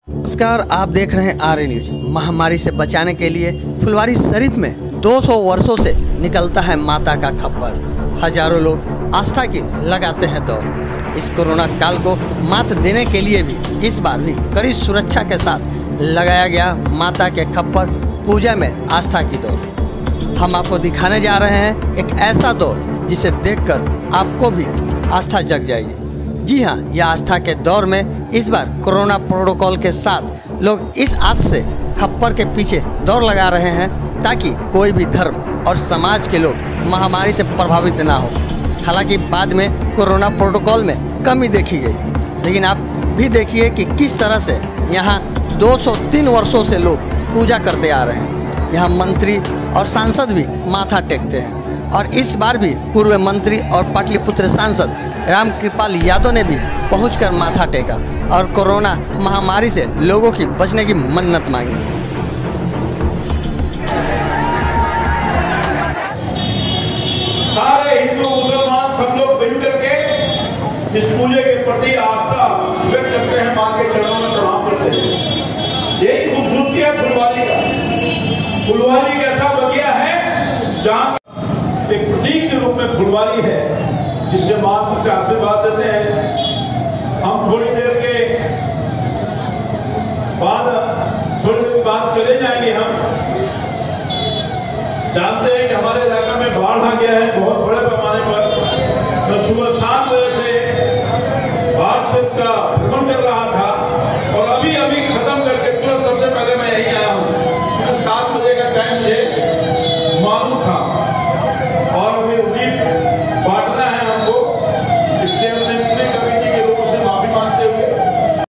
नमस्कार, आप देख रहे हैं आर्य न्यूज। महामारी से बचाने के लिए फुलवारी शरीफ में 200 वर्षों से निकलता है माता का खप्पर। हजारों लोग आस्था की लगाते हैं दौड़। इस कोरोना काल को मात देने के लिए भी इस बार भी कड़ी सुरक्षा के साथ लगाया गया माता के खप्पर पूजा में आस्था की दौड़। हम आपको दिखाने जा रहे हैं एक ऐसा दौर जिसे देखकर आपको भी आस्था जग जाएगी। जी हाँ, यह आस्था के दौर में इस बार कोरोना प्रोटोकॉल के साथ लोग इस आस से खप्पर के पीछे दौड़ लगा रहे हैं ताकि कोई भी धर्म और समाज के लोग महामारी से प्रभावित ना हो। हालांकि बाद में कोरोना प्रोटोकॉल में कमी देखी गई, लेकिन आप भी देखिए कि किस तरह से यहाँ 203 वर्षों से लोग पूजा करते आ रहे हैं। यहाँ मंत्री और सांसद भी माथा टेकते हैं और इस बार भी पूर्व मंत्री और पाटलिपुत्र सांसद रामकृपाल यादव ने भी पहुंचकर माथा टेका और कोरोना महामारी से लोगों की बचने की मन्नत मांगी। सारे हिंदू मुसलमान सब लोग मिलकर के इस पूजे के प्रति आस्था व्यक्त करते हैं, मां के चरणों में प्रणाम करते हैं। यही खूबसूरती है फुलवारी का। फुलवारी एक ऐसा बगिया है जहाँ एक प्रतीक के रूप में फुलवारी है, जिसके माध्यम से आशीर्वाद देते हैं। हम थोड़ी देर बाद चले जाएंगे। हम जानते हैं कि हमारे इलाका में बाढ़ आ गया है बहुत बड़े पैमाने पर। तो सुबह 7 बजे से बाढ़ क्षेत्र का